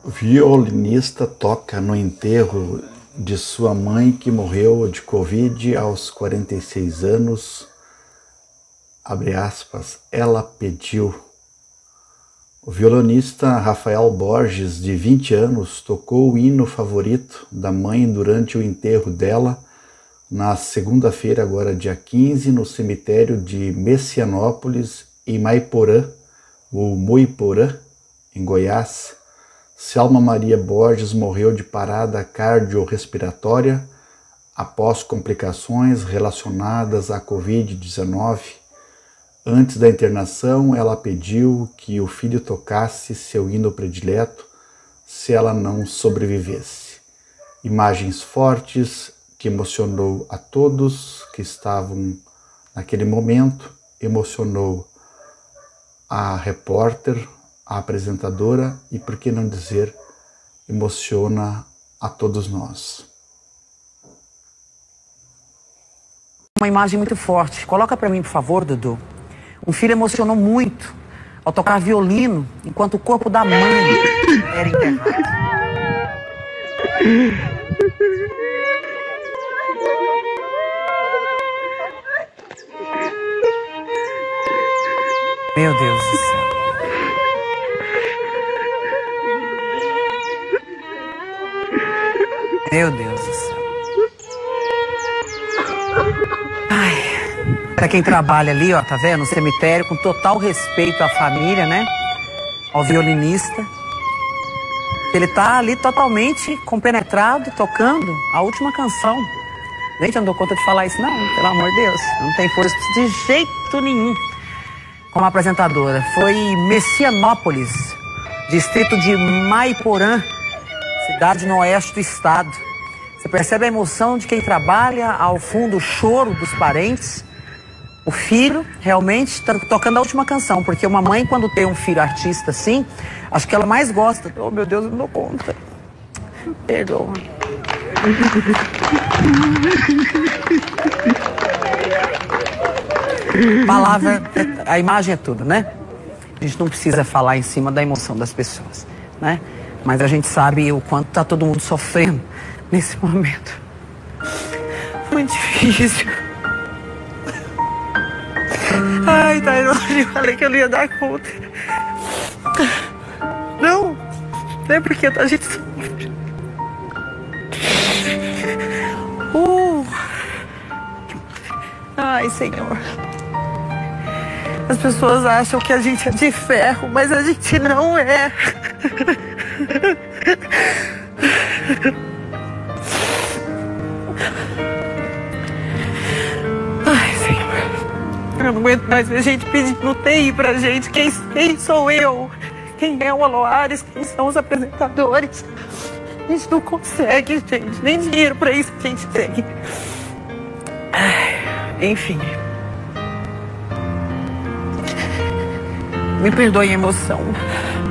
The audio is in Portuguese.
Violinista toca no enterro de sua mãe que morreu de Covid aos 46 anos. Abre aspas, ela pediu. O violonista Rafael Borges, de 20 anos, tocou o hino favorito da mãe durante o enterro dela na segunda-feira, agora dia 15, no cemitério de Messianópolis, em Maiporã, ou Muiporã, em Goiás. Selma Maria Borges morreu de parada cardiorrespiratória após complicações relacionadas à Covid-19. Antes da internação, ela pediu que o filho tocasse seu hino predileto se ela não sobrevivesse. Imagens fortes que emocionou a todos que estavam naquele momento, emocionou a repórter, a apresentadora e, por que não dizer, emociona a todos nós. Uma imagem muito forte. Coloca para mim, por favor, Dudu. Um filho emocionou muito ao tocar violino enquanto o corpo da mãe era enterrado. Meu Deus do céu. Meu Deus do céu. Ai, pra quem trabalha ali, ó, tá vendo? No cemitério, com total respeito à família, né? Ao violinista. Ele tá ali totalmente compenetrado, tocando a última canção. Gente, eu não dou conta de falar isso, não, pelo amor de Deus. Não tem força de jeito nenhum. Como apresentadora, foi Messianópolis, distrito de Maiporã, cidade no oeste do estado. Você percebe a emoção de quem trabalha, ao fundo o choro dos parentes. O filho realmente está tocando a última canção, porque uma mãe, quando tem um filho artista assim, acho que ela mais gosta. Oh, meu Deus, eu não dou conta. Perdoa. Palavra, a imagem é tudo, né? A gente não precisa falar em cima da emoção das pessoas, né? Mas a gente sabe o quanto tá todo mundo sofrendo nesse momento. Muito difícil. Ai, Tairone, eu falei que eu não ia dar conta. Não é porque a gente sofre. Ai, Senhor. As pessoas acham que a gente é de ferro, mas a gente não é. Ai, Senhor. Eu não aguento mais ver gente pedindo UTI pra gente. Quem sou eu? Quem é o Aloares? Quem são os apresentadores? A gente não consegue, gente. Nem dinheiro pra isso a gente tem. Enfim. Me perdoe a emoção.